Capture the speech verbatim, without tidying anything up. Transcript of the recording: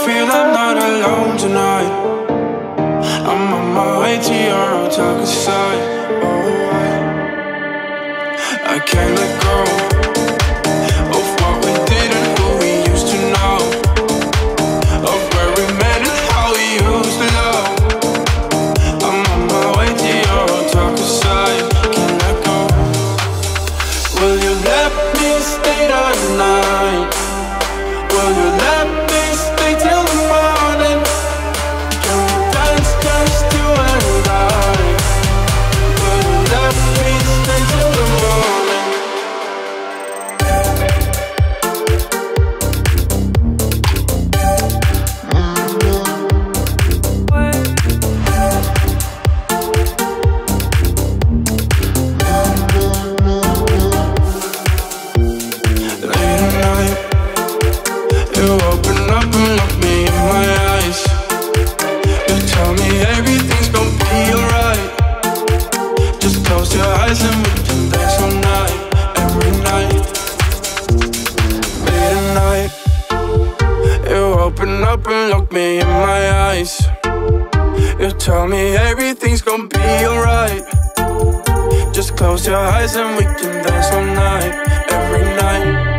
feel I'm not alone tonight. I'm on my way to your hotel side. Oh, I, I can't let go of what we did and who we used to know, of where we met and how we used to love. I'm on my way to your hotel side. Can't let go. Will you let me stay the night? Will you let me stay till the morning? Can we dance just you and I? Will you let me stay till the morning? Open up and look me in my eyes. You tell me everything's gonna be alright. Just close your eyes and we can dance all night, every night.